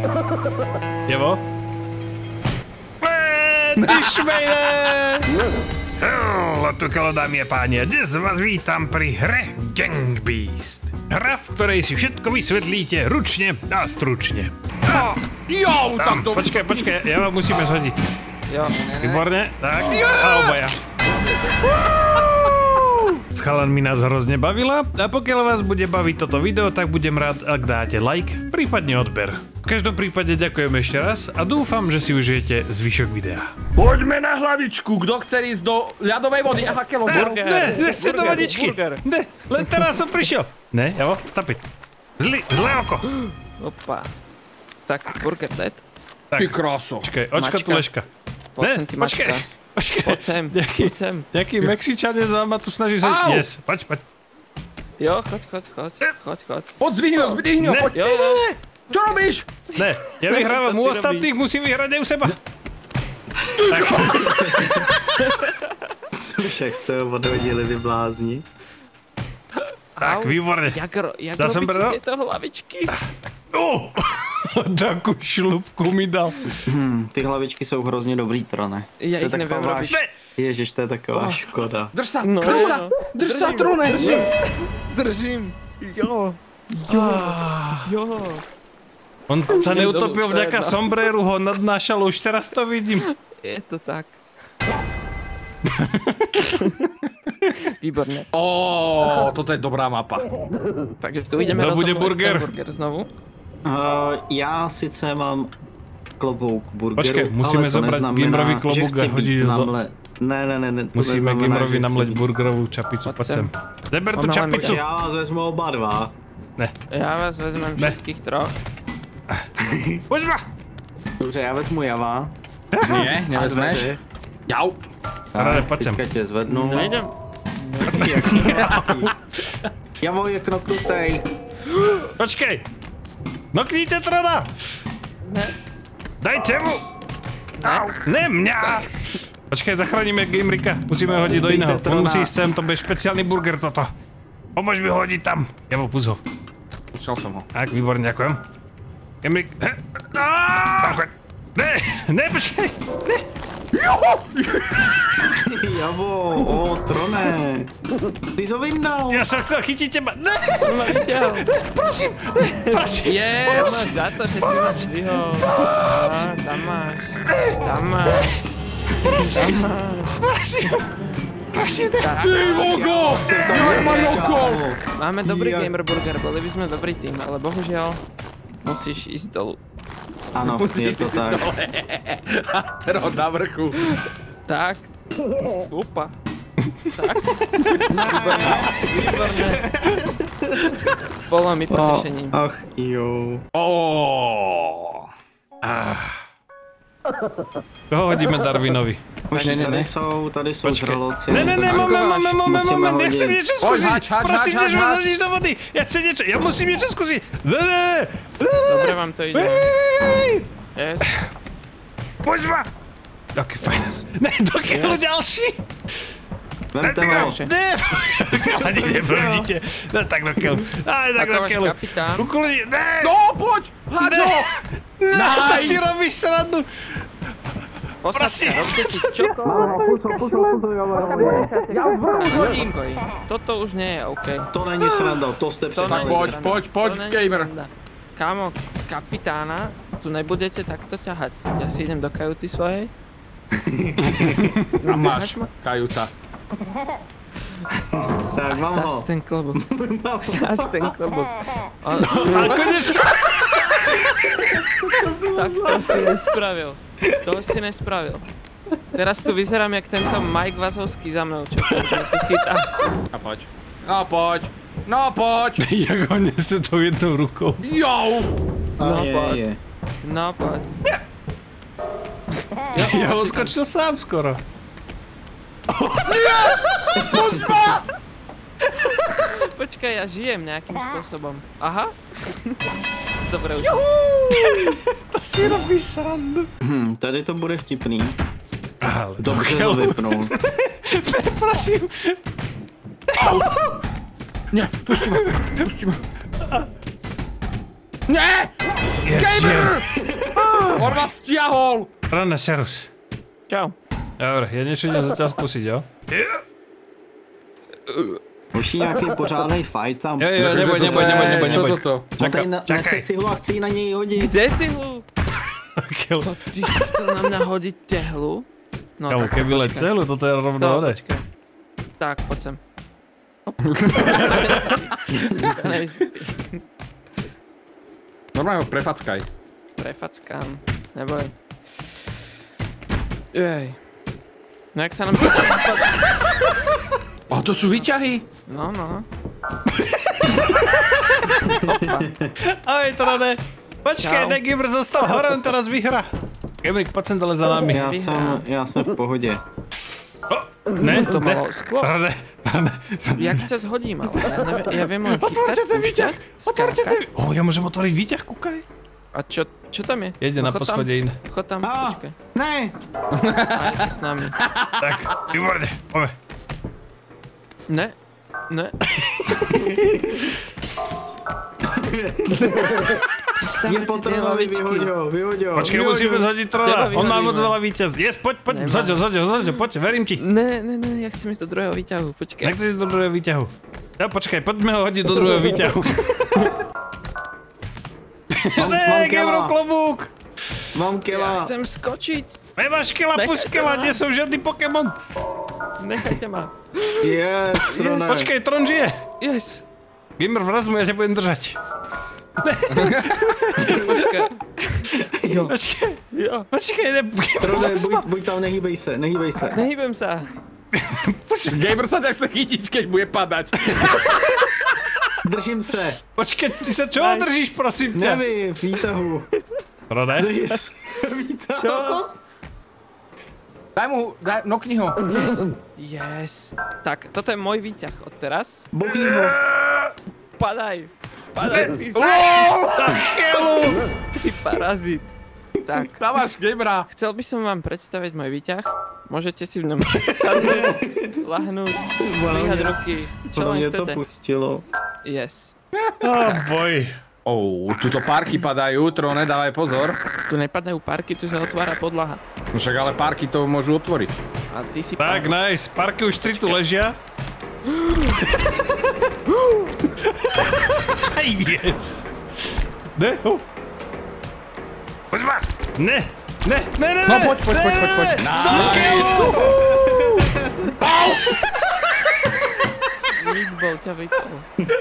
Jevo? Ty šmejde! Latukalo, dámy a páni, a dnes vás vítám pri hre Gang Beast. Hra, v ktorej si všetko vysvetlíte ručne a stručne. Jo, tak to... Počkaj, ja vám musíme zhodiť. Jo. Výborne, tak. A obaja. S chalanmi nás hrozne bavila a pokiaľ vás bude baviť toto video, tak budem rád, ak dáte like, prípadne odber. V každom prípade ďakujem ešte raz a dúfam, že si užijete zvyšok videa. Poďme na hlavičku, kto chce ísť do ľadovej vody? Aha, kelo, burger. Ne, nechce do vodičky. Ne, len teraz som prišiel. Ne, Javo, stapiť. Zlé oko. Opa. Tak, burger dead. Ty kráso. Počkaj, očka tu ležka. Poď sem, ty mačka. Poď sem, poď sem. Nejaký Mexičanec ma tu snaží sa... Yes, poď. Jo, choď. Poď, zdvihni ho, poď. Jo. Čo robíš? Ne, ja vyhrávam u ostatných, musím vyhrať aj u seba. Však jste ho odhodili, vy blázni. Tak, výborne. Jak robíte tieto hlavičky? Takú šlupku mi dal. Ty hlavičky jsou hrozně dobrý, Trone. Ja ich neviem robiť. Ježiš, to je taková škoda. Drž sa, Trone. Držím. Jo. On sa neutopil vďaka sombréru, ho nadnášal, už teraz to vidím. Je to tak. Výborné. Toto je dobrá mapa. Takže tu ideme bude burger znovu. Já sice mám klobouk burgeru, počkej, musíme zobrať Gimrovi klobouk a hodiť do... Ne. Musíme Gimrovi namleť burgerovú čapicu, poď sem. Zeber tú čapicu. Já vás vezmu oba dva. Ne. Já vás vezmem všetkých troch. Poď ma! Dobře, já vezmu Java. Nie, nevezmeš? Jau. Rade, poď sem. Teďka tě zvednu. Nejdem. Javo je knoknutej. Počkej! Noknite Trona! Ne. Dajte mu! Ne mňa! Počkej, zachránime Gimrika. Musíme ho hodiť do iného. On musí ísť sem, to bude špeciálny burger toto. Pomôž mi ho hodiť tam. Javo, púz ho. Pustil som ho. Tak, výborne, ďakujem. Gimrik. Ne, počkej! Ne! Javo, Trone. Ty jsi ho vyndal. Ja som chcel chytiť teba. Ne! Prosím. Yes, máš za to, že si ma zdvihol. Tam máš. Prosím. Ty vogo! Máme dobrý gamer burger, boli by sme dobrý tým, ale bohužiaľ musíš ísť dolu. Ano, je to tak. Teraz na vrchu. Tak. Opa. Tak. Výborné. Bolo mi potešením. Ach jo. Koho hodíme Darwinovi? Tady jsou žraloci. Ne, moment, ja chcem niečo skúsiť. Prosím, než ma zhodíš do vody. Ja musím niečo skúsiť. Ne. Dobre vám to ide. Yes. Poď ma. Ok, fajn. Ne, dokiaľ ďalší. Vemte ho. Ne, ani nebrvnite. No tak dokiaľ. Aj tak dokiaľ. Kapitán. Ukulni, ne. No, poď, háď ho. To si robíš srandu. Posaďte, robte si čokoľvek. Ja Hodím. Toto už nie je OK. To není sranda, to jste Tak přehnali. poď, gamer. Kámo, kapitána tu nebudete takto ťahať. Ja si idem do kajuty svojej. A máš kajuta. Tak mám ho. Zas ten klobúk. A konečne. Tak to si nespravil. Teraz tu vyzerám jak tento Mike Wazowski za mnou, čo tu chytá. No poď. Jak ho nese tou jednou rukou. Jo. No poď. Ja ho skočil sám skoro. Počkaj, ja žijem nejakým spôsobom. Aha. Dobre už. To si robíš srandu. Tady to bude vtipný. Ale Dobře ho vypnul. Ne, prosím. Ne, pusti ma. Ne! Gamer! On vás stiahol! Rane, serus. Čau. Dobre, ja niečo idem zatiaľ skúsiť, jo? Už nějaký pořádnej fight tam. Jo, neboj. Čo toto? Čakaj. Čakaj. Nese cihlu a chci na něj hodit. Kde cihlu? Kelo. To ty si chcel na mňa hodiť tehlu? No Kamu, tak keby len počkaj. celu, toto je rovno No, ode. počkaj. Tak, poď sem. Hop. To nejsi ty. Normálne ho prefackaj. Prefackám. Neboj. Jej. No jak sa nám to spadá? A to sú výťahy? No. Ahoj, Trane. Počkej, Čau. Negibr zostal hore, on teraz vyhra. Gemrik, poď sem dole za nami. Já jsem v pohodě. Ne, To malo sklo. Trane. Jak ťa zhodím, ale ja viem len chytať, púšťať, skákať. Ja môžem otvoriť výťah, kúkaj. A čo tam je? Jede na Chod tam. poschodie iné. Chod tam, počkaj. Ne! Aj tu s nami. Tak, výborne, poďme. Ne. Je po Tronovi, vyhoď ho. Počkej, musíme zhodiť Trona. Teba On má moc vyhodíme. veľa víťaz. Poď, Nemá. zhoď ho, poď, verím ti. Ne, ja chcem ísť do druhého výťahu, počkaj. Nechceš ísť do druhého výťahu. Ja, počkaj, poďme ho hodiť do druhého výťahu. Mám Ne, Gemro, kela. klobúk. Mám Ja kela. chcem skočiť. Nemáš kela, pusť kela, nie som žiadny Pokémon. Nechajte ma. Yes, Trone. Počkej, Tron žije. Yes. Gamer, vraz mu, ja ťa budem držať. Počkaj. Jo. Počkej, ne, Trone, buď tam, nehýbej se. Nehýbem sa. Gamer sa ťa chce chytiť, keď bude padať. Držím se. Počkej, ty sa čoho držíš, prosím ťa? Nevím, výtahu. Trone? Držím se. Výtahu. Čo? Nokni ho. Yes. Tak, toto je môj výťah od teraz. Bouchni ho. Padaj, ty Ty parazit. Tak, Dávaš Gamera. chcel by som vám predstaviť môj výťah. Môžete si v ňom sadnúť, lahnúť, dvíhať ruky, čo Podle len mě to chcete. pustilo. Yes. Oh boj. Tuto párky padajú, Trone, dávaj pozor. Tu nepadajú parky, tu sa otvára podlaha. No však ale párky to môžu otvoriť. A ty si Tak, nice. Parky už 3 tu ležia. Yes. Ne, Poď ma. Ne. No poď. Meatball ťa vypol.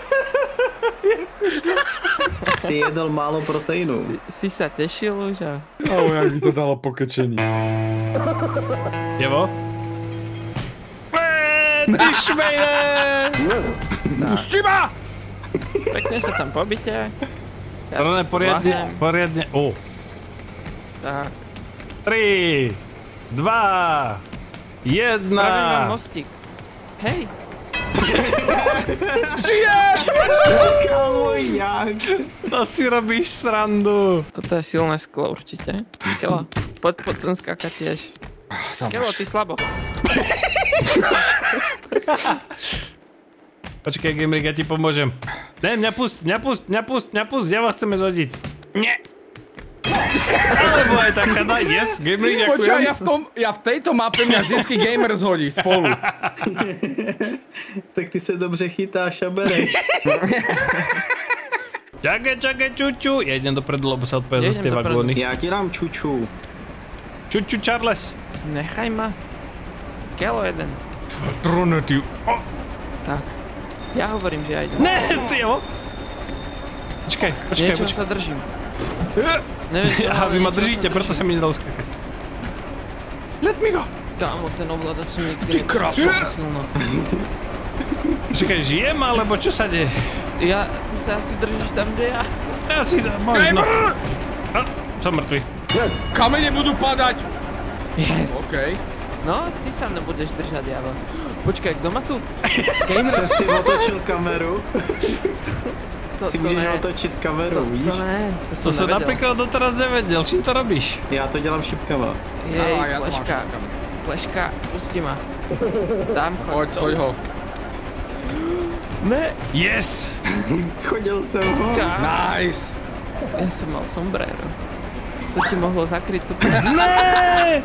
Si jedl málo proteinu. Si sa tešil už a... Jak by to dalo pokečení. Jevo? Ty šmejne! Pusti ma! Pekne sa tam pobite. Ja Trone, si lahnem. poriadne. Tak. 3, 2, 1. Spravím vám mostík. Hej, Kámo, jak? To si robíš srandu. toto je silné sklo určite. Kelo, poď ten skákať tiež. Kelo, ty slabo. Počkaj, Gamerik, ja ti pomôžem. Ne, mňa pust, ja vás chceme zhodiť. Nie. Alebo aj tak sa dá, yes, Gamerik, Počkaj, ďakujem. ja v tejto mape mňa vždycky Gamer zhodí spolu. Tak ty se dobře chytáš a bereš. Čakaj, čuču. Ja idem dopredu, lebo sa odpoja Ja zase idem tie dopredu. vagóny. Já ti dám čuču. Čuču, Charles. Nechaj ma. Kelo jeden. Trone, ty. Tak. Ja hovorím, že ja idem. Ne, ty jo. Počkaj. Niečo sa držím. Neviem, čo Aha, vy ma niečo držíte, sa preto sa mi nedal skakať. Let mi go. Kámo, ten ovládač som nikdy Ty kraso. silno. Počkaj, žijem, alebo čo sa deje? Ty sa asi držíš tam, kde ja. Ja si možno. Som mŕtvy. Kamene budú padať. Yes. OK. No, ty sa mne budeš držať, Javo. Počkaj, kto ma tu? Gamer? Se si otočil kameru. To Si můžeš ne. otočit kameru, To víš? ne, to To som som nevedel. napríklad doteraz nevedel. Čím to robíš? Já to dělám šipkama. Jej, Á, ja to mám pleška. všetkam. Pleška, pusti ma. Dám Hoď ho. Ne. Yes! Schodil jsem ho. Kámo. Nice. Ja som mal sombrero. To ti mohlo zakryť tú... Ne!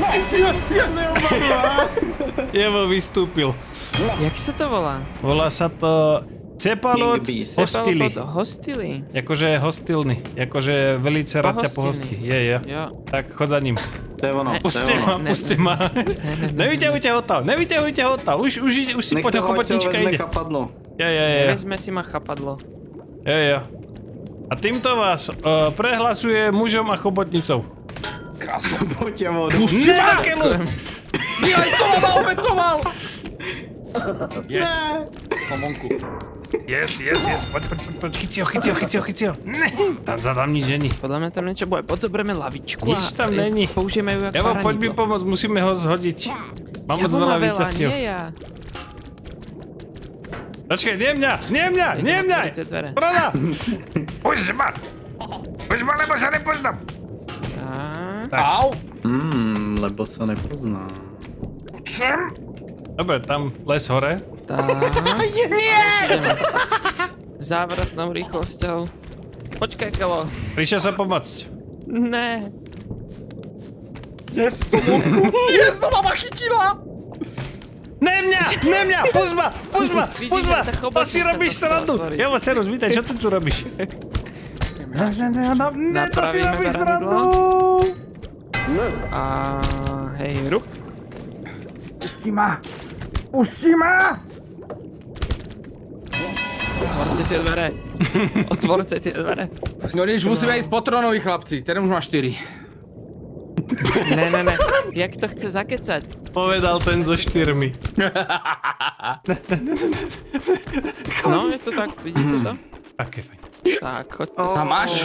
Jevo vystúpil. Jak sa to volá? Volá sa to Cepalot hostily. Cepalot hostily? Jakože hostilný. Jakože velice rád ťa pohostí. Je. Jo. Tak chod za ním. To je ono, to je ono. Pusti ma. Nevyťahujte ho odtiaľ. Už si poď, chobotnička ide. Chapadlo. Ja. Vezme si ma chapadlo. Ja. A týmto vás prehlasuje mužom a chobotnicou. Krásno. Poď ja vodu. Pusti ma! Ďakujem. To ma obetoval! Yes. Pomonku. Yes. Poď. Chyci ho. Ne. Tam zadám nič není. Podľa mňa tam niečo bude. Podzoberieme lavičku Nič tam není. Použijeme ju jak Javo, poď mi paranidlo. pomôcť, musíme ho zhodiť. Mám moc Javo veľa má víťazstiev. nie ja. Počkaj, nie mňa! Otvorite dvere. Trona! Už ma, lebo sa nepoznám. Tak. Au! Lebo sa nepozná. Dobre, tam les hore. Tak. Nie! Závratnou rýchlosťou. Počkaj, Kelo. Prišiel sa pomôcť. Ne. Yes, Somonku! Yes, no ma chytila! Ne mňa! Pust ma! Vidíte, tá chobotnica To si robíš to chcela srandu! otvoriť. Javo, Serus, vítaj, čo ty tu robíš? Napravíme baranidlo. A hej, rub. Pusti ma! Otvorte tie dvere. No nič, musíme ísť po trónovi, chlapci. Ten už má 4. Ne. Jak to chce zakecať? Povedal ten so 4. No, je to tak, vidíte to? Aké fajn. Tak, choďte Sa máš?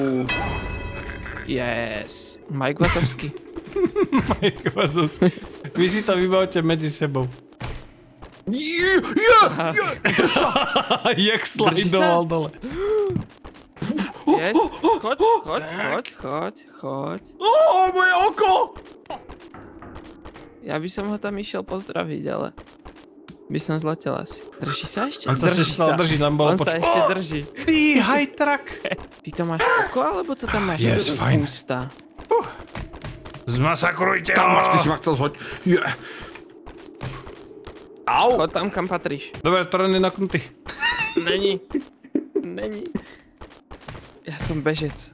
Yes. Mike Wazowski. Mike Wazowski. Vy si to vybavte medzi sebou. Jak slajdoval dole. Yes. Choď. Moje oko! Ja by som ho tam išiel pozdraviť, ale... by som zletel asi. Drží sa ešte? On sa drží, nám bolo On sa ešte drží. Ty, hajtrak! Ty to máš oko, alebo to tam máš Yes, fajn. ústa? Zmasakrujte ho! Tam máš, ty si ma chcel zhoď. Au! Choď tam, kam patríš. Dobre, Tron je naknutý. Není. Ja som bežec.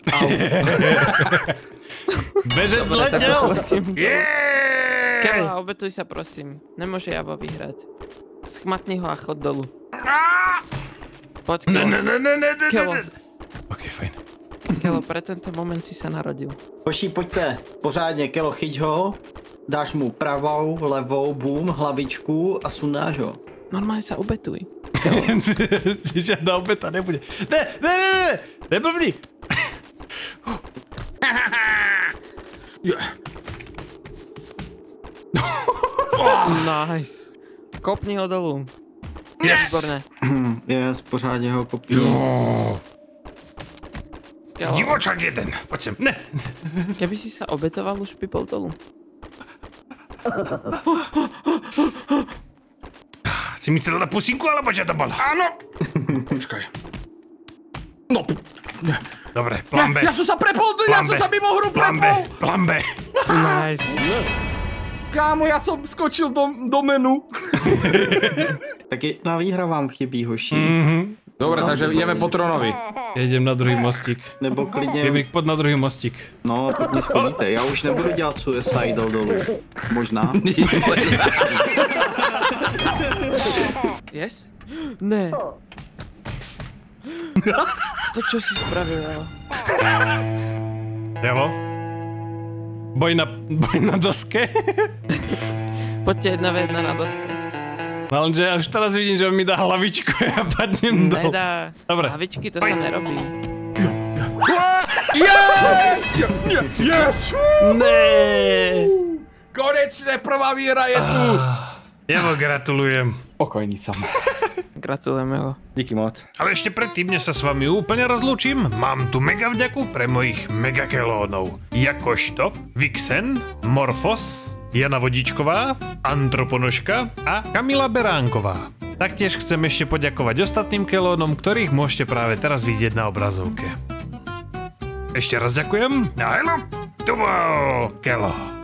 Bežec Dobre, tak zletel! prosím. Jeeeej! Kela, obetuj sa prosím. Nemôže Javo vyhrať. Schmatni ho a chod dolu. Poď, Kelo. Kelo. Ok, fajn. Kelo, pre tento moment si sa narodil. Hoši, poďte. Pořádně, Kelo, chyť ho. Dáš mu pravou, levou, bum, hlavičku a sundáš ho. Normálne sa obetuj. Žiadna obeta nebude. Ne! Neblbni! Nice. Kopni ho dolu. Yes! Výborné. Yes, pořádně ho kopí. Kelo, Divočak jeden, poď sem. Ne! keby si sa obetoval, už by bol dolu. Si mi chcel dať pusinku, alebo čo to bolo? Áno! Počkaj. No, Dobre, plán B. ja som sa prepol, ja som sa mimo hru prepol! Plán B. Nice. Kámo, ja som skočil do menu. Tak jedna výhra vám chybí, hoši. Dobre, takže ideme po trónovi. Jedem na druhý mostík. Nebo klidně... Jemrik, pod na druhý mostík. No, pojďme schodíte. Já už nebudu dělat suicide dolů. Možná. Yes? Ne. To čo si spravil, Javo? Javo? Boj na doske? Poďte 1v1 na doske. No lenže ja už teraz vidím, že on mi dá hlavičku a ja padnem dole. Nedá. Dobre. Hlavičky, to sa nerobí. Yes! Nee! Konečne prvá výhra je tu! Javo, gratulujem. Pokojný som. Gratulujeme ho. Díky moc. Ale ešte predtým, než sa s vami úplne rozlúčim, mám tu mega vďaku pre mojich megakelónov. Jakožto Vixen, Morfos, Jana Vodičková, Antroponožka a Kamila Beránková. Taktiež chcem ešte poďakovať ostatným kelónom, ktorých môžete práve teraz vidieť na obrazovke. ešte raz ďakujem. A hello, to bol Kelo.